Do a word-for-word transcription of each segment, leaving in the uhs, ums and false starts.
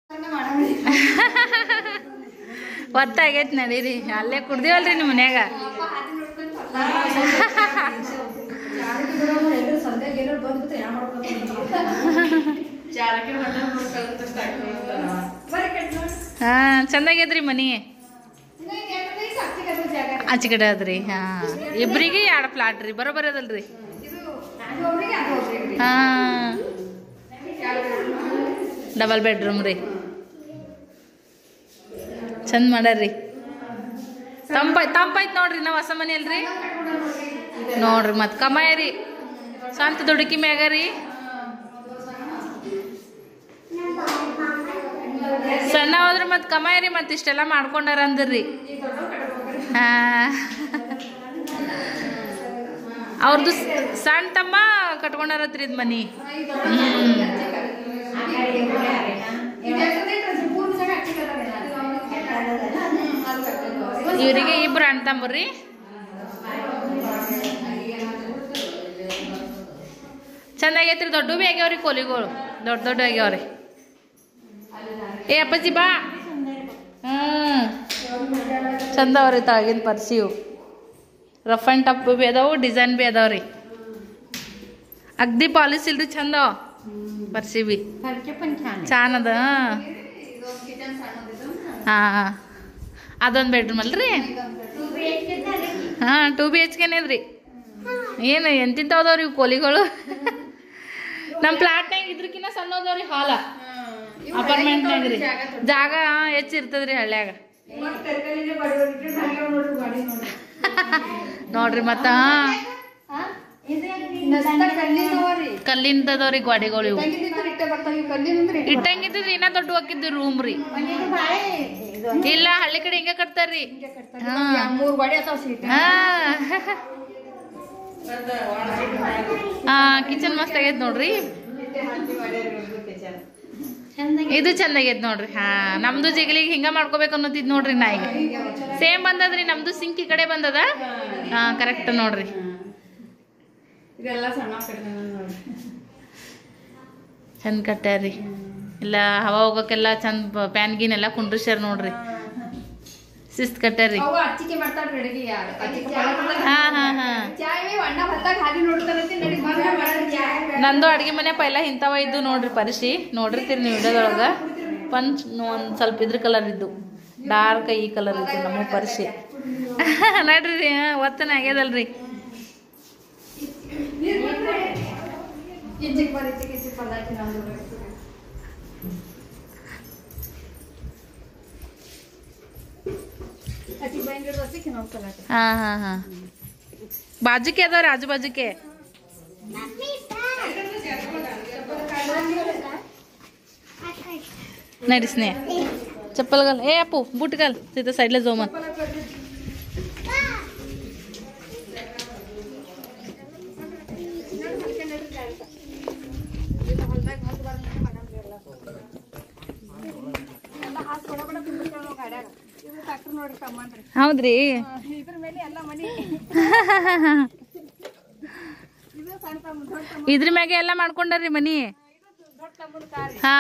ಒತ್ತಾಗೈತಿ ನಡೀರಿ ಅಲ್ಲೇ ಕುಡ್ದಿವಲ್ರಿ ನಿಮ್ಮ ಮನ್ಯಾಗ ಹಾ ಚಂದಾಗೈತ್ರಿ ಮನಿ ಆಚೆ ಕಡೆ ಅದ್ರಿ ಹಾ ಇಬ್ರಿಗೆ ಎರಡು ಪ್ಲಾಟ್ ರೀ ಬರೋಬ್ಬರಿ ಅದಲ್ರಿ ಹಾ ಡಬಲ್ ಬೆಡ್ರೂಮ್ ರೀ ಚಂದ ಮಾಡ್ಯಾರ್ರಿ ತಂಪ ತಂಪೈತ್ ನೋಡ್ರಿ ನಾವು ಹೊಸ ಮನೆ ಅಲ್ರಿ ನೋಡ್ರಿ ಮತ್ ಕಮಾಯ ರೀ ಸ್ವಂತ ದುಡುಕಿ ಮ್ಯಾಗ ರೀ ಸಣ್ಣ ಹೋದ್ರೆ ಮತ್ ಕಮಾಯ ರೀ ಮತ್ ಇಷ್ಟೆಲ್ಲ ಮಾಡ್ಕೊಂಡಾರ ಅಂದ್ರಿ ಹಾ ಅವ್ರದ್ದು ಸಣ್ಣ ತಮ್ಮ ಕಟ್ಕೊಂಡಾರತ್ರಿ ಇದ್ ಮನಿ ಹ್ಮ್ ಇವರಿಗೆ ಇಬ್ರು ಅಣ್ಣ ತಮ್ಮರ್ರಿ ಚಂದಾಗೈತ್ರಿ ದೊಡ್ಡ ಭೀ ಆಗ್ಯಾವ್ರಿ ಕೋಲಿಗಳು ದೊಡ್ಡ ದೊಡ್ಡ ಆಗ್ಯಾವ್ರಿ ಏ ಅಪ್ಪಾಜಿ ಬಾ ಹ್ಮ್ ಚಂದ ಅವ್ರಿ ತಾಗಿನ ಪರ್ಸಿವು ರಫ್ ಆ್ಯಂಡ್ ಟಫ್ ಭೀ ಅದಾವು ಡಿಸೈನ್ ಭೀ ಅದಾವ್ರಿ ಅಗ್ದಿ ಪಾಲಿಸ್ ಇಲ್ರಿ ಚಂದ ಪರ್ಸಿ ಭೀ ಚಾನ್ ಅದ ಹಾ ಅದೊಂದು ಬೆಡ್ರೂಮ್ ಅಲ್ರಿ ಹಾ ಟೂ ಬಿ ಎಚ್ ಕೆನೇದ್ರಿ ಏನು ಎಂತಿಂತವ್ದವ್ರಿ ಇವು ಕೋಲಿಗಳು ನಮ್ಮ ಪ್ಲಾಟ್ನಾಗ ಇದ್ರಕಿನ್ನ ಸಣ್ಣದವ್ರಿ ಹಾಲ ಅಪಾರ್ಟ್ಮೆಂಟ್ನಾಗ ರೀ ಜಾಗ ಹೆಚ್ಚಿರ್ತದ್ರಿ ಹಳ್ಳ್ಯಾಗ ನೋಡ್ರಿ ಮತ್ತ ಕಲ್ಲಿಂದದವ್ರಿ ಗಾಡಿಗಳು ಇವು ಇಟ್ಟಂಗಿದ್ರಿ ಇನ್ನ ದೊಡ್ಡ ಹಾಕಿದ್ವಿ ರೂಮ್ ರೀ ಇಲ್ಲ ಹಳ್ಳಿ ಕಡೆ ಹಿಂಗ ಕಟ್ತಾರ್ರಿ ಹಾ ಕಿಚನ್ ಮಸ್ತ್ ಆಗೈತ್ ನೋಡ್ರಿ ಇದು ಚಂದಾಗೈತ್ ನೋಡ್ರಿ ಹಾ ನಮ್ದು ಜಿಗಲಿಗೆ ಹಿಂಗ ಮಾಡ್ಕೋಬೇಕು ಅನ್ನೋದಿದ್ ನೋಡ್ರಿ ನಾ ಈಗ ಸೇಮ್ ಬಂದದ್ರಿ ನಮ್ದು ಸಿಂಕ್ ಈ ಕಡೆ ಬಂದದ ಹಾ ಕರೆಕ್ಟ್ ನೋಡ್ರಿ ಚಂದ ಕಟ್ಟ್ಯಾರ್ರಿ ಇಲ್ಲ ಹವಾ ಹೋಗಕ್ಕೆಲ್ಲ ಚಂದ ಪ್ಯಾನ್ ಗೀನ್ ಎಲ್ಲ ಕುಂಡ್ರಿಸ್ಯಾರ ನೋಡ್ರಿ ಶಿಸ್ತ್ ಕಟ್ಟ್ಯಾರ್ರಿ ಹಾ ಹಾ ಹಾ ನಂದು ಅಡ್ಗೆ ಮನೆ ಪೈಲ ಇಂಥವ ಇದ್ದು ನೋಡ್ರಿ ಪರಿಸಿ ನೋಡಿರ್ತೀರಿ ನೀವು ವಿಡಿಯೋದೊಳಗ ಪಂಚ್ ಒಂದ್ ಸ್ವಲ್ಪ ಇದ್ರ ಕಲರ್ ಇದ್ದು ಡಾರ್ಕ್ ಈ ಕಲರ್ ಇದ್ದು ನಮ್ಮ ಪರಿಸಿ ನೋಡ್ರಿ ಒತ್ತನ ಆಗ್ಯದಲ್ರಿ ಹಾ ಹಾ ಹಾ ಬಾಜುಕೆ ಅದಾವ್ರಿ ಆಜು ಬಾಜುಕೆ ನಡಿಸ್ನೇ चप्पल घाल ए अपू बूट घाल तिथं साईडला जाऊ मग ಹೌದ್ರಿ ಇದ್ರ ಮ್ಯಾಗೆ ಎಲ್ಲ ಮಾಡ್ಕೊಂಡ್ರಿ ಮನಿ ಹಾ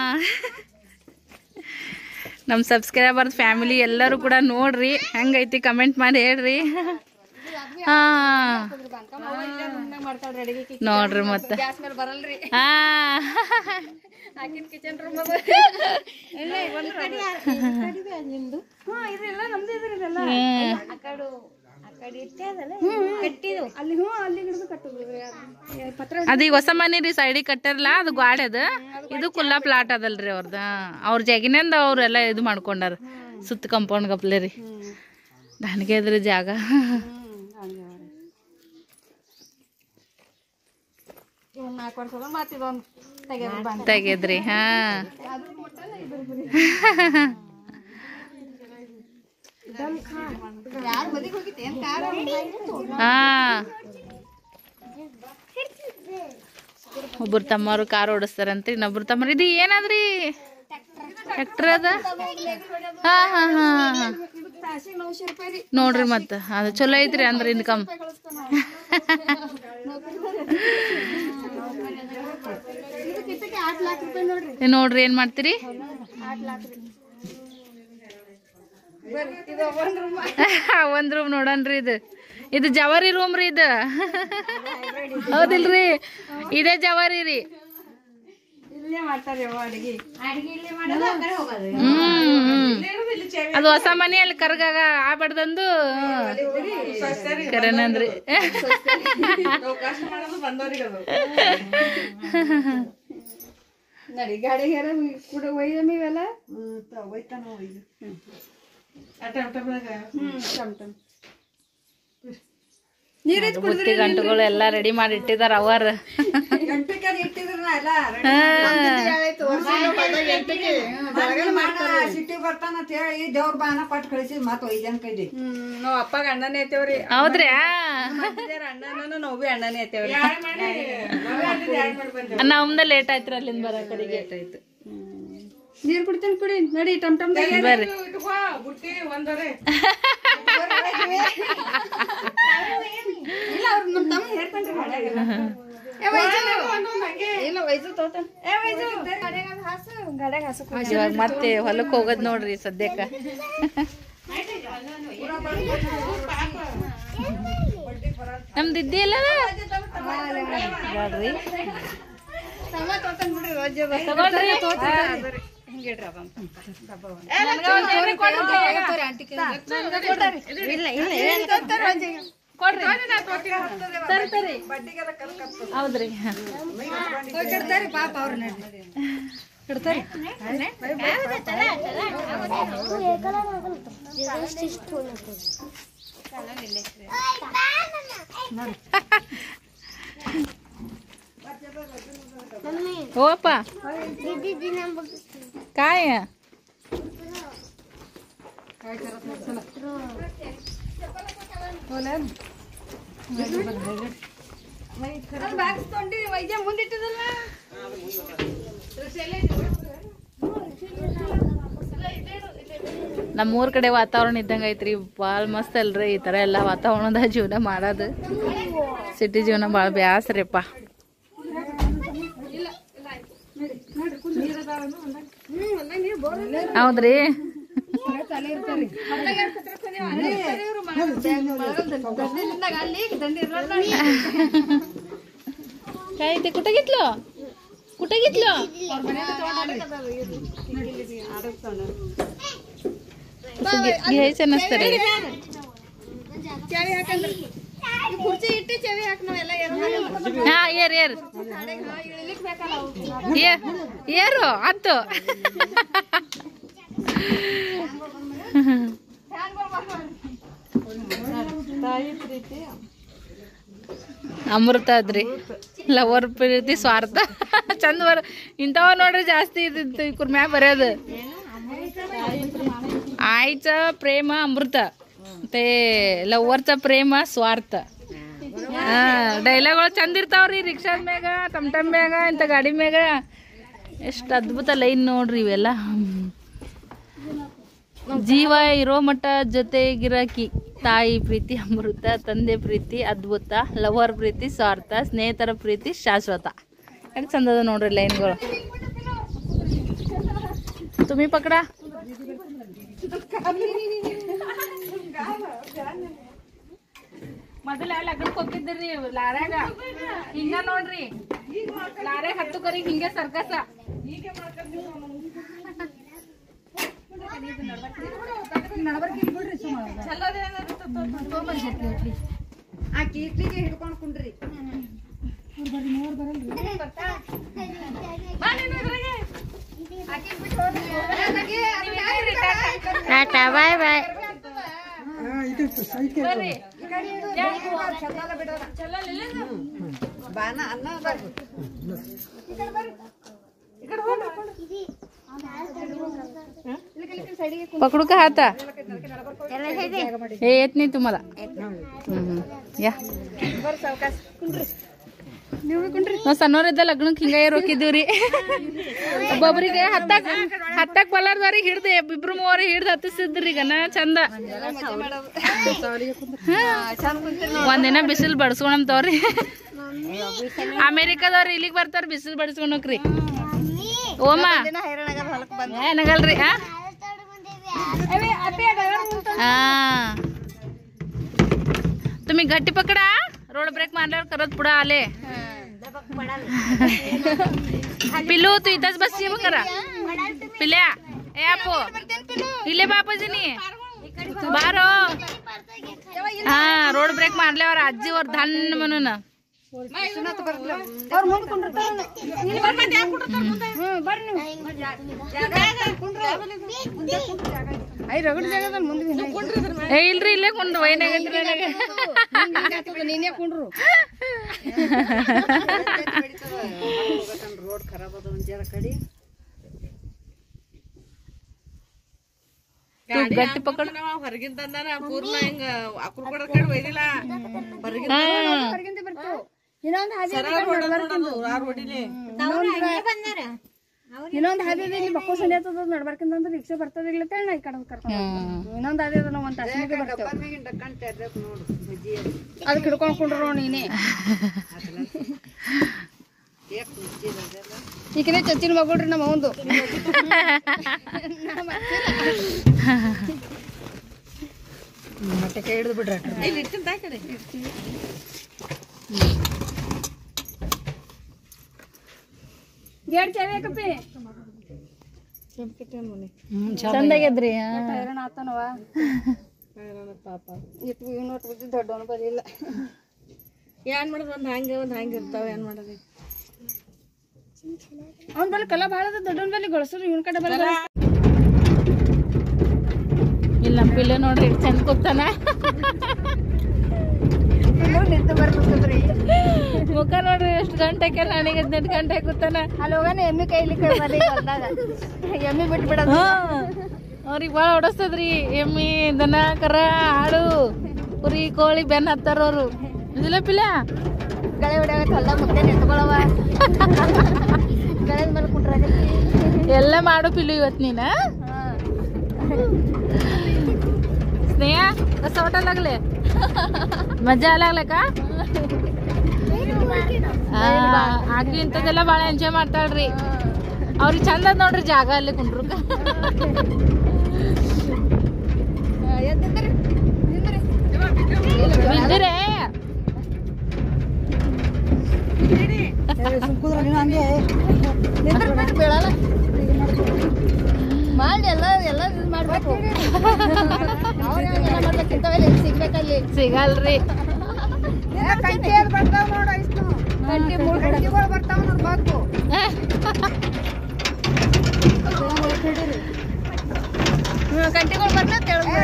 ನಮ್ಮ ಸಬ್ಸ್ಕ್ರೈಬರ್ ಫ್ಯಾಮಿಲಿ ಎಲ್ಲರೂ ಕೂಡ ನೋಡ್ರಿ ಹೆಂಗೈತಿ ಕಮೆಂಟ್ ಮಾಡಿ ಹೇಳ್ರಿ ಹಾ ನೋಡ್ರಿ ಮತ್ತೆ ಹಾ ಅದೀಗ ಹೊಸ ಮನಿ ರೀ ಸೈಡಿಗೆ ಕಟ್ಟಾರಲ್ಲ ಅದು ಗಾಡಿ ಅದ ಇದು ಕುಲ್ಲಾ ಪ್ಲಾಟ್ ಅದಲ್ರಿ ಅವ್ರದ ಅವ್ರ ಜಾಗಿನಿಂದ ಅವ್ರೆಲ್ಲ ಇದು ಮಾಡ್ಕೊಂಡಾರ ಸುತ್ತ ಕಂಪೌಂಡ್ ಗಪ್ಲೆ ರೀ ನನಗೆ ಅದ್ರಿ ಜಾಗ ತೆಗೆದ್ರಿ ಹಾ ಹಾ ಒಬ್ಬರು ತಮ್ಮವ್ರು ಕಾರ್ ಓಡಿಸ್ತಾರಂತ ಇನ್ನೊಬ್ರು ತಮ್ಮರು ಇದು ಏನಾದ್ರಿ ಟ್ರ್ಯಾಕ್ಟರ್ ಅದ ಹಾ ಹಾ ಹಾ ಹಾ ನೋಡ್ರಿ ಮತ್ತ ಅದು ಚಲೋ ಐತ್ರಿ ಅಂದ್ರ ಇನ್ಕಮ್ ನೋಡ್ರಿ ಏನ್ ಮಾಡ್ತೀರಿ ಒಂದ್ ರೂಮ್ ನೋಡನ್ರಿ ಇದು ಇದು ಜವಾರಿ ರೂಮ್ ರೀ ಇದು ಹೌದಿಲ್ರಿ ಇದೇ ಜವಾರಿ ರೀ ಹ್ಮ್ ಅದು ಹೊಸ ಮನಿ ಅಲ್ಲಿ ಕರ್ಗಾಗ ಆಗ್ಬಾರ್ದಂದು ಕರೆನಂದ್ರಿ ನಡಿ ಗಾಡಿಗಾರ ಕೂಡ ಒಯ್ದಮ್ಮ ಇವೆಲ್ಲ ಬುತ್ತಿ ಗಂಟುಗಳು ಎಲ್ಲಾ ರೆಡಿ ಮಾಡಿ ಇಟ್ಟಿದಾರ ಅವರ್ ಸಿಟಿ ಬರ್ತಾನ ಅಂತ ಹೇಳಿ ದೇವ್ರ ಬಾನ ಪಟ್ ಕಳಿಸಿದ್ ಮತ್ ಒಯ್ದನ್ ಕೈದಿ ನಾವ್ ಅಪ್ಪಗ ಅಣ್ಣನೇ ಐತೇವ್ರಿ ಹೌದ್ರಿ ಅಣ್ಣನ ನಾವ್ ಬಿ ಅಣ್ಣನೇ ಐತೇವ್ರಿ ನಮ್ದ ಲೇಟ್ ಆಯ್ತ್ರಿ ಅಲ್ಲಿಂದ ಬರ ಕಡೆಗೆ ಆಯ್ತು ನೀರ್ ಕುಡಿತೇನೆ ಕುಡಿ ನಡಿ ಟಮ್ ಟಮ್ ಬರ್ರಿ ಇಲ್ಲ ಅವ್ರ ನಮ್ ತಮ್ಮ ಹೇಳ್ತಾನ್ರಿ ಇಲ್ಲ ವಯಸ್ಸು ತೋತಾನ ಗಾಡ್ಯಾಗ ಹಾಸು ಇವಾಗ ಮತ್ತೆ ಹೊಲಕ್ ಹೋಗೋದ್ ನೋಡ್ರಿ ಸದ್ಯಕ್ಕ ನಮ್ದು ಇದ್ದಿ ಇಲ್ಲ ನೋಡ್ರಿ ಹೌದ್ರಿ ಪಾಪ ಅವ್ರ ಇಡ್ತಾರಿ ಓಪ काय ವೈದ್ಯ ಮುಂದಿಟ್ಟದಲ್ಲ ನಮ್ಮೂರ್ ಕಡೆ ವಾತಾವರಣ ಇದ್ದಂಗ ಐತ್ರಿ ಭಾಳ ಮಸ್ತ್ ಅಲ್ರಿ ಈ ತರ ಎಲ್ಲಾ ವಾತಾವರಣದ ಜೀವನ ಮಾಡೋದು ಸಿಟಿ ಜೀವನ ಭಾಳ ಬ್ಯಾಸ್ರಿಪ್ಪ ಹೌದ್ರಿ काय ते कुठे घेतलं कुठे घेतलं घ्यायचं नसतं रे ಹಾ ಏರ್ ಏರ್ ಏರು ಹತ್ತು ಅಮೃತ ಅದ್ರಿ ಲವರ್ ಪ್ರೀತಿ ಸ್ವಾರ್ಥ ಚಂದ ಬರ ಇಂಥವ ನೋಡ್ರಿ ಜಾಸ್ತಿ ಇದ್ದಿತ್ತು ಕುರ್ಮ್ಯಾ ಬರೋದು आईचं प्रेम अमृत ते लव्वरचं प्रेम स्वार्थ ಡೈಲಾಗ್ಗಳು ಚಂದ ಇರ್ತಾವ್ರಿ ರಿಕ್ಷಾದ ಮ್ಯಾಗ ಟಮ್ಟಮ್ ಮ್ಯಾಗ ಇಂಥ ಗಾಡಿ ಮ್ಯಾಗ ಎಷ್ಟು ಅದ್ಭುತ ಲೈನ್ ನೋಡ್ರಿ ಇವೆಲ್ಲ ಜೀವ ಇರೋ ಮಟ್ಟ ಜೊತೆಗಿರಕಿ ತಾಯಿ ಪ್ರೀತಿ ಅಮೃತ ತಂದೆ ಪ್ರೀತಿ ಅದ್ಭುತ ಲವರ್ ಪ್ರೀತಿ ಸ್ವಾರ್ಥ ಸ್ನೇಹಿತರ ಪ್ರೀತಿ ಶಾಶ್ವತ ಎಷ್ಟು ಚಂದದ ನೋಡ್ರಿ ಲೈನ್ಗಳು तुम्ही पकडा ಮೊದಲ ಲಗ್ನಕ್ಕೆ ಹೋಗಿದ್ರಿ ಲಾರ್ಯಾಗ ಹಿಂಗ ನೋಡ್ರಿ ಲಾರ್ಯಾಗ ಹತ್ತು ಕರಿ ಹಿಂಗೆ ಸರ್ಕಸ ಆ ಕೀರ್ತಿಗೆ ಹಿಡ್ಕೊಂಡ್ ಕುಂಡ್ರಿ ಟಾಟಾ ಬಾಯ್ ಬಾಯ್ पकडू का हाता हे येत नाही तुम्हाला या ನಾವು ಸಣ್ಣವರಿದ್ದ ಲಗ್ನಕ್ಕೆ ಹಿಂಗ ಹೋಗಿದ್ದೀವ್ರಿ ಒಬ್ಬೊಬ್ರಿಗೆ ಹತ್ತಾಕ್ ಹತ್ತಾಕ್ ಬಲಾರ್ದವ್ರಿಗೆ ಹಿಡ್ದು ಇಬ್ರು ಮೂವರಿಗೆ ಹಿಡ್ದು ಹತ್ತಿಸಿದ್ರಿ ಗನ ಚಂದ ಒಂದಿನ ಬಿಸಿಲು ಬಡ್ಸ್ಕೊಂಡಂತವ್ರಿ ಅಮೇರಿಕಾದವ್ರು ಇಲ್ಲಿಗೆ ಬರ್ತಾರ ಬಿಸಿಲು ಬಡ್ಸ್ಕೊಂಡ್ ಹೋಗ್ರಿ ಓಮ ಏನಗಲ್ರಿ ಹಾ तुम्ही घट्टी पकडा रोड ब्रेक मारल्यावर करत पुढे आले पिलू तू इथंच बसची मग करा पिल्या ए आपो इले बापाजीनी बारो हा रोड ब्रेक मारल्यावर आजीवर धान म्हणून ಇಲ್ರಿ ಇಲ್ಲೇ ಕುಂಡ್ರು ವೈನಾಗತ್ರಿ ನೀನೇ ಕುಂಡ್ರು ರೋಡ್ ಖರಾಬ್ ಅದ ಒಂದ್ ಜರ ಕಡಿ ಗಟ್ಟಿ ಪಕಡ ಹೊರಗಿಂದ ತಂದಾನ ಪೂರ್ಣ ಹಿಂಗ ಅಕ್ರು ಕೊಡ ಕಡೆ ಒಯ್ದಿಲ್ಲ ಹೊರಗಿಂದ ಹೊರಗಿಂದ ಬರ್ತಾವ ಇನ್ನೊಂದು ಹಾದಿ ಇನ್ನೊಂದು ಹಾದಿ ಬಕ್ಕೋ ಸನಿ ಆಗ್ತದ ನಡ್ಬರ್ಕಿಂದ ಅಂದ್ರೆ ರಿಕ್ಷಾ ಬರ್ತದಿಲ್ಲ ನಾ ಈ ಕಡೆ ಕರ್ಕೊಂಡು ಇನ್ನೊಂದು ಹಾದಿ ಅದ ನಾವು ಒಂದ್ ತಾಸಿನಾಗೆ ಬರ್ತೇವೆ ಅದಕ್ಕೆ ಹಿಡ್ಕೊಂಡ್ ಕುಂಡ್ರು ನೀನೇ ಈಗಿನ ಚಚ್ಚಿನ ಮಗಳ್ರಿ ನಮ್ಮ ಅವಂದು ಮತ್ತೆ ಕೈ ಹಿಡಿದು ಬಿಡ್ರಿ ಗೇಟ್ ಚಾವಿ ಹಾಕಪ್ಪಿ ಚಂದಾಗ್ಯದ್ರಿ ಹೈರಾಣ ಆತನವ ಪಾಪ ಇಟ್ಟು ಇವ್ ನೋಟ್ ಬಿದ್ದು ದೊಡ್ಡವನು ಬರಲಿಲ್ಲ ಏನ್ ಮಾಡೋದು ಒಂದ್ ಹಂಗೆ ಒಂದ್ ಹಂಗೆ ಇರ್ತಾವ ಏನ್ ಮಾಡೋದು ಅವ್ನ ಬಲ್ಲಿ ಕಲ ಭಾಳ ಅದ ದೊಡ್ಡವನ್ ಬಲ್ಲಿ ಗೊಳಸರು ಇವನ್ ಕಡೆ ಬಲ್ಲ ಇಲ್ಲ ಪಿಲ್ಲ ನೋಡ್ರಿ ಚಂದ ಕೂತಾನ ನಿಂತು ಬರ್ಬೇಕ್ರಿ ಮುಖ ನೋಡ್ರಿ ಎಷ್ಟು ಗಂಟೆಗೆ ನನಗೆ ಹದಿನೆಂಟು ಗಂಟೆ ಕೂತಾನ ಅಲ್ಲಿ ಹೋಗಾನ ಎಮ್ಮಿ ಕೈಲಿ ಕಳ್ಬಾರಿ ಹೊಲ್ದಾಗ ಎಮ್ಮಿ ಬಿಟ್ಬಿಡೋದು ಅವ್ರಿಗೆ ಭಾಳ ಹೊಡಸ್ತದ್ರಿ ಎಮ್ಮಿ ದನ ಕರ ಹಾಡು ಕುರಿ ಕೋಳಿ ಬೆನ್ ಹತ್ತಾರ ಅವ್ರು ಇದಿಲ್ಲ ಪಿಲ್ಲ ಗಳೆ ಹೊಡ್ಯಾಗ ಹೊಲ್ದಾಗ ಮುದ್ದೆ ನಿಂತ್ಕೊಳವ ಗಳೆದ ಮೇಲೆ ಕುಂಡ್ರಾಗ ಎಲ್ಲ ಮಾಡು ಪಿಲ್ಲು ಇವತ್ತು ನೀನ स्नेहा कसं वाटायला लागले मजा आला लागले का ಆಗಿ ಇಂಥದ್ದೆಲ್ಲ ಭಾಳ ಎಂಜಾಯ್ ಮಾಡ್ತಾಳ್ರಿ ಅವ್ರಿಗೆ ಚಂದ ಅದ ನೋಡ್ರಿ ಜಾಗ ಅಲ್ಲಿ ಕುಂಡ್ರು ಬಿದ್ದರೆ ಮಾಡಿ ಎಲ್ಲ ಎಲ್ಲ ಮಾಡ್ಬೇಕು ಮಾಡ್ಬೇಕಿಂತವೆಲ್ಲ ಸಿಗ್ಬೇಕಲ್ಲಿ ಸಿಗಲ್ರಿ ಕಂಟಿ ಬರ್ತಾವ ನೋಡ ಇಷ್ಟು ಕಂಟಿ ಮೂರು ಕಂಟಿಗಳು ಬರ್ತಾವ ನೋಡ್ಬೇಕು ಕಂಟಿಗಳು ಬರ್ತಾ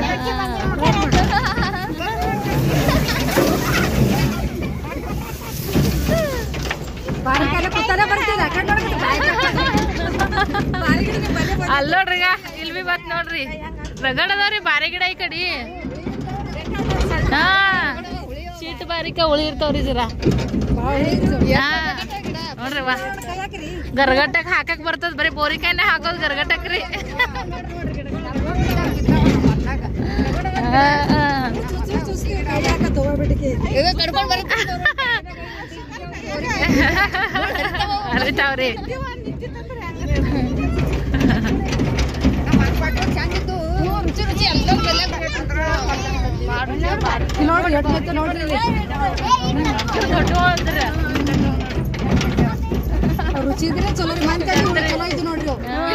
ಅಲ್ಲಿ ನೋಡ್ರಿ ಈಗ ಇಲ್ಲಿ ಬಿ ಬತ್ ನೋಡ್ರಿ ರಗಡ್ ಅದಾವ್ರಿ ಬಾರಿ ಗಿಡ ಈ ಕಡೆ ಹಾ ಶೀಟ್ ಬಾರಿಕ ಉಳಿ ಇರ್ತಾವ್ರಿ ಜರ ನೋಡ್ರಿ ವಾ ಗರ್ಗಟ್ಟಕ್ ಹಾಕಕ್ ಬರ್ತದ ಬರೀ ಬೋರಿಕಾಯಿನ ಹಾಕೋದ್ ಗರ್ಗಟ್ಟಕ್ರಿ ಕಡ್ಕೊಂಡ್ ಬರುತ್ತೆ ಅರಿತಾವ್ರಿ ರುಚಿ ರುಚಿ ಎಲ್ಲ ನೋಡ್ರಿ ಎಟ್ಟು ನೋಡ್ರಿ ರುಚಿ ಇದ್ರೆ ಚಲೋ ರೀ ಮನ್ ಕೈ ಚಲೋ ಇದು ನೋಡ್ರಿ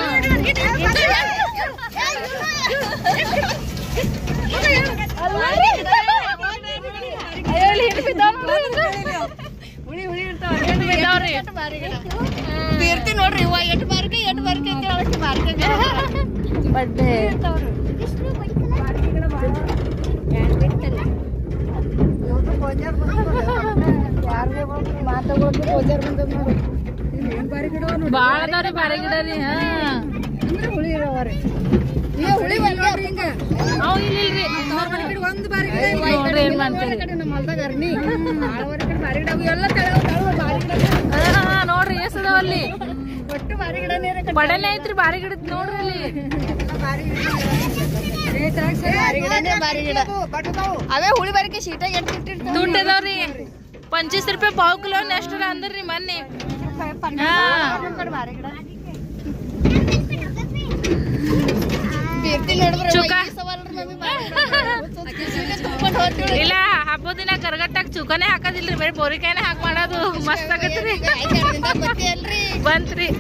ಹುಳಿ ಹುಳಿ ಇರ್ತಾವ್ರಿ ಇರ್ತಿ ನೋಡ್ರಿ ಇವ ಎಟ್ಟು ಬಾರ್ಕೆ ಎಟ್ಟು ಬಾರ್ಕೆ ಅಂತ ಹೇಳಕ್ಕೆ ಬಾರ್ಕೆ ಬಡ್ಡೆ ಬಾಳ ಅದಾವ್ರಿ ಬಾರಿ ಗಿಡ ರೀ ಹಾ ಹುಳಿ ಇರೋವ್ರಿ ಹುಳಿ ಹಿಂಗ ಅವ್ ಇಲ್ಲಿಲ್ರಿ ಒಂದು ಬಾರಿ ನೋಡ್ರಿ ಏನ್ ಮಾಡ್ತೀರಿ ನಮ್ಮ ಹೊಲ್ದಾಗ ಅರ್ನಿ ಬಾರಿ ಗಿಡ ಎಲ್ಲ ತಳ ಬಾರಿ ಗಿಡ ನೋಡ್ರಿ ಎಸ್ ಅದಾವ ಅಲ್ಲಿ ಒಟ್ಟು ಬಾರಿ ಗಿಡನೇ ಬಡನೆ ಐತ್ರಿ ಬಾರಿ ಗಿಡ ನೋಡ್ರಿ ಅಲ್ಲಿ ಬಾರಿ ಗಿಡನೇ ಬಾರಿ ಗಿಡ ಅವೇ ಹುಳಿ ಬಾರಿಕೆ ಶೀಟಾಗಿ ಎಟ್ಟಿಟ್ಟಿರ್ತಾವ ದುಡ್ಡು ಅದಾವ್ರಿ ಪಂಚೀಸ್ ರೂಪಾಯಿ ಪಾವ್ ಕಿಲೋ ಎಷ್ಟು ಅಂದ್ರಿ ಮೊನ್ನೆ ಬಾರಿ ಗಿಡ ಚುಕ ಇಲ್ಲ ಹಬ್ಬದ ದಿನ ಕರ್ಗಟ್ಟಾಗ ಚುಕನೇ ಹಾಕೋದಿಲ್ರಿ ಬರೀ ಬೋರಿಕಾಯಿನೇ ಹಾಕಿ ಮಾಡೋದು ಮಸ್ತ್ ಆಗತ್ರಿ ಬಂತ್ರಿ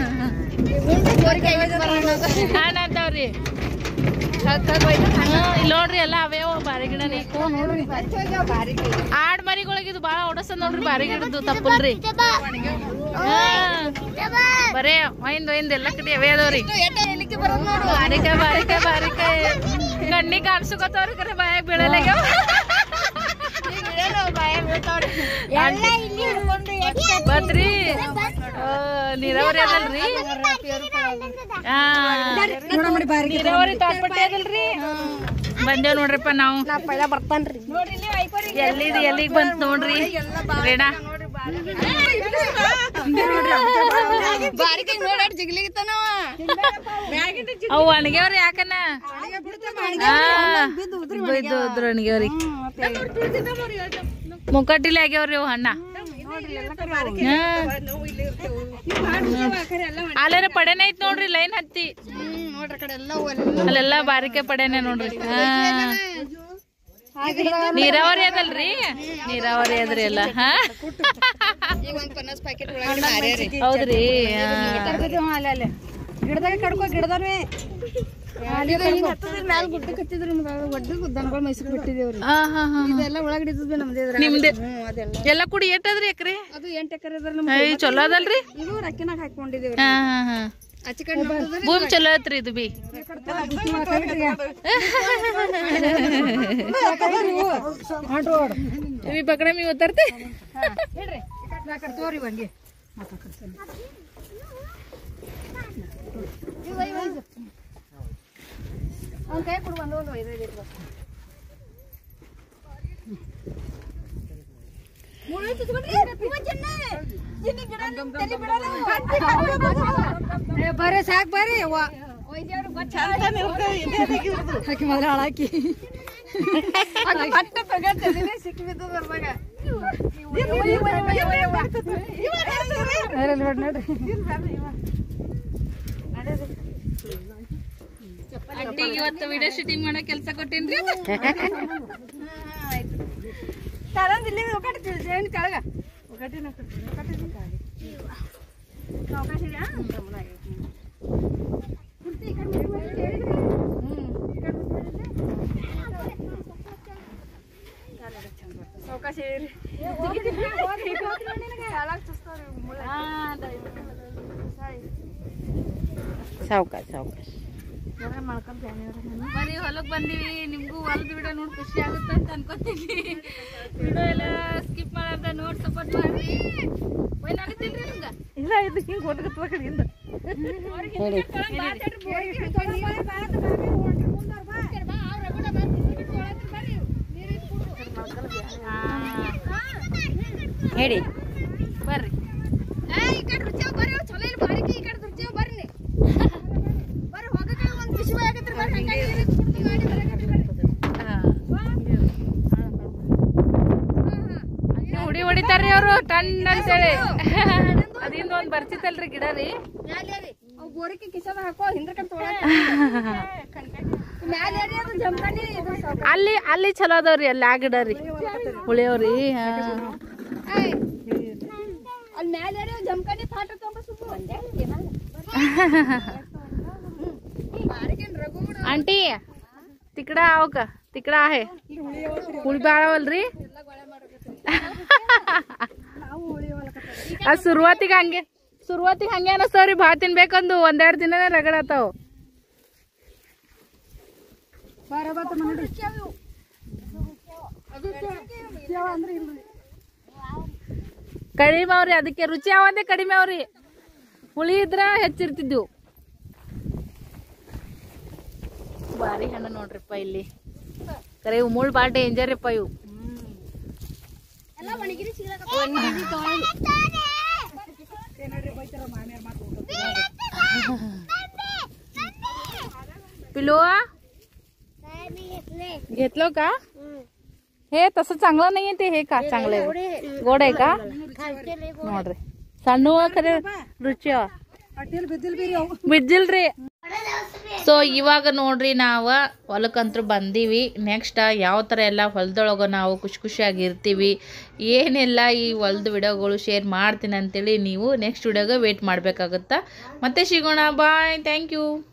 ಹಾಂ ಅಂತಾವ್ರಿ ಇಲ್ಲಿ ನೋಡ್ರಿ ಎಲ್ಲ ಅವೇವ ಬಾರಿ ಗಿಡನೇ ಆಡ್ ಮರಿಗಳಿಗಿದು ಬಾಳ ಓಡಸ ನೋಡ್ರಿ ಬಾರಿ ಗಿಡದ್ದು ತಪ್ಪಲ್ರಿ ಬರೇ ಒಯ್ದು ಒಯ್ದು ಎಲ್ಲ ಕಡೆ ಅವೇ ಅದಾವ್ರಿ ಬಾರಿಕಾಯಿ ಬಾರಿಕಾಯಿ ಬಾರಿಕಾಯಿ ಗಣ್ಣಿ ಕಾಣಿಸ್ಕೊತಾವ್ರಿ ಕರೆ ಬಾಯಾಗ ಬೀಳಲಾಗ್ಯಾವ ಬತ್ರಿ ನೀರಾವರಿ ಅದಲ್ರಿ ನೀರಾವರಿ ತಾಟ್ಪಟ್ಟಿ ಅದಲ್ರಿ ಬಂದೇವ್ ನೋಡ್ರಿಪ್ಪ ನಾವು ಬರ್ತಾನ್ರಿ ಎಲ್ಲಿದ್ ಎಲ್ಲಿಗ್ ಬಂತ್ ನೋಡ್ರಿ ರೇಣಾ ಬಾರಿಕಾಯಿ ನೋಡಾಡ್ ಜಿಗ್ಲಿಗಿತ್ತಾನವ ಅವು ಒಣಗ್ಯಾವ್ರಿ ಯಾಕನ ಬಿದ್ದು ಉದ್ರ ಒಣಗ್ಯಾವ್ರಿ ಮುಕ್ಕಟ್ಟಿಲಿ ಆಗ್ಯಾವ್ರಿ ಅವು ಹಣ್ಣ ಅಲ್ಲೆಲ್ಲ ಪಡೆನೇ ಐತ್ ನೋಡ್ರಿ ಲೈನ್ ಹತ್ತಿ ಅಲ್ಲೆಲ್ಲ ಬಾರಿಕಾಯಿ ಪಡೆನೆ ನೋಡ್ರಿ ನೀರಾವರಿ ಅದಲ್ರಿ ನೀರಾವರಿ ಅದ್ರಿ ಎಲ್ಲ ಹೌದ್ರಿ ಗಿಡದಾಗ ಕಡ್ಕೋ ಗಿಡದವ್ರಿ ಮ್ಯಾಲ ಗುಡ್ಡಕ್ಕೆ ಹತ್ತಿದ್ರಿ ಒಡ್ಡ ದನಗಳು ಮೈಸೂರು ಬಿಟ್ಟಿದೇವ್ರಿ ಇದೆಲ್ಲ ಒಳಗಡೆ ಇದ್ದದ್ವಿ ನಮ್ದೇ ನಿಮ್ದೆ ಎಲ್ಲ ಕುಡಿ ಎಟ್ಟದ್ರಿ ಎಕ್ರೆ ಅದು ಎಂಟು ಎಕರೆ ಅದ್ರ ಚಲೋ ಅದಲ್ರಿ ಇದು ರಕ್ಕಿನಾಗ ಹಾಕೊಂಡಿದೇವ್ರಿ ಹಾ ಹಾ ಹಾ ಭೂಮಿ ಚಲೋ ಐತ್ರಿ ಇದು ಬಿ ಬಕಡ ಮೀ ಓದ್ತಾರ್ತಿ ತೋರಿ ಹಂಗೆ ಅವ್ನ ಕೈ ಕೊಡು ಒಂದು ಒಂದು ಐದೈದು ಬರ್ರಿ ಸಾಕ್ ಬರ್ರಿ ಹಾಕಿ ಮೊದಲ ಹಾಳಾಕಿ ಸಿಕ್ಕಿ ಬಿದ್ದು ಬರ್ದಾಗ ಅಂಟಿಗೆ ಇವತ್ತು ವಿಡಿಯೋ ಶೂಟಿಂಗ್ ಮಾಡೋ ಕೆಲಸ ಕೊಟ್ಟೇನ್ರಿ ಇಲ್ಲಿ ಕೆಳಗ ಸಾವ್ಕಾಶ ಸಾವ್ಕಾಶ ಬರೀ ಹೊಲಕ್ ಬಂದಿವಿ ನಿಮ್ಗೂ ಹೊಲದ ವಿಡಿಯೋ ನೋಡಿ ಖುಷಿ ಆಗುತ್ತೆ ಅಂತ ಅನ್ಕೋತೀನಿ ವಿಡಿಯೋ ಎಲ್ಲ ಸ್ಕಿಪ್ ಮಾಡಾರ್ದ ನೋಡಿ ಸಪೋರ್ಟ್ ಮಾಡಿ ಏನಾಗುತ್ತಿಲ್ರಿ ನಿಮ್ಗೆ ಇಲ್ಲ ಇದು ಹಿಂಗೆ ಹೊರಗತ್ವ ಕಡೆಯಿಂದ ಹೇಳಿ ಬರ್ರಿ ಈ ಕಡೆ ರುಚಿ ಬರ್ರಿ ಚಲೋ ಇಲ್ಲ ಬಾರಿಕೆ ಈ ಕಡೆ ರುಚಿ ಬರ್ರಿ ಬರ್ರಿ ಹೋಗಕ್ಕೆ ಒಂದು ಖುಷಿ ಆಗತ್ರಿ ಹುಡಿ ಹೊಡಿತಾರ್ರಿ ಅವ್ರು ಟನ್ ಅಂತೇಳಿ ಅದಿಂದ ಒಂದ್ ಬರ್ತಿತ್ತಲ್ರಿ ಗಿಡ ರೀ ಬೋರಿಕೆ ಕಿಸದ ಹಾಕೋ ಹಿಂದ್ರ ಕಡೆ ಅಲ್ಲಿ ಅಲ್ಲಿ ಚಲೋ ಅದಾವ್ರಿ ಅಲ್ಲಿ ಆ ಗಿಡ ರೀ ಹುಳಿಯವ್ರಿ ಅಲ್ಲಿ ಮ್ಯಾಲೆ ಜಮಖಾನಿ ಫಾಟ आंटी तिकडा आव का तिकडा आहे ಹುಳಿ ಬಾಳವಲ್ರಿ ಆ ಶುರುವಾತಿಗೆ ಹಂಗೆ ಶುರುವಾತಿಗೆ ಹಂಗೆ ಅನಸ್ತಾವ್ರಿ ಭಾಳ ತಿನ್ಬೇಕಂದು ಒಂದೆರಡು ದಿನನೇ ರಗಡಾತಾವ ಕಡಿಮೆ ಅವ್ರಿ ಅದಕ್ಕೆ ರುಚಿ ಅವಂದೇ ಕಡಿಮೆ ಅವ್ರಿ ಹುಳಿ ಇದ್ರ ಹೆಚ್ಚಿರ್ತಿದ್ವು ಬಾರಿ ಹಣ್ಣು ನೋಡ್ರಿಪ್ಪ ಇಲ್ಲಿ ಕರೆ ಇವು ಮುಳ್ಳು ಭಾಳ ಡೇಂಜರ್ ಇಪ್ಪ ಇವು पिलो घेतलो का हे तसं चांगलं नाहीये ते हे का चांगलं आहे गोड आहे का ನೋಡ್ರಿ ಸಣ್ಣ ಖರೆ ರುಚಿ ಬಿದ್ದಿಲ್ರಿ ಸೊ ಇವಾಗ ನೋಡ್ರಿ ನಾವು ಹೊಲಕ್ಕಂತೂ ಬಂದೀವಿ. ನೆಕ್ಸ್ಟ್ ಯಾವ ಥರ ಎಲ್ಲ ಹೊಲದೊಳಗೆ ನಾವು ಖುಷಿ ಖುಷಿಯಾಗಿ ಇರ್ತೀವಿ ಏನೆಲ್ಲ ಈ ಹೊಲದ ವಿಡಿಯೋಗಳು ಶೇರ್ ಮಾಡ್ತೀನಿ ಅಂತೇಳಿ ನೀವು ನೆಕ್ಸ್ಟ್ ವಿಡಿಯೋಗೆ ವೇಟ್ ಮಾಡಬೇಕಾಗುತ್ತಾ. ಮತ್ತೆ ಸಿಗೋಣ. ಬಾಯ್. Thank you.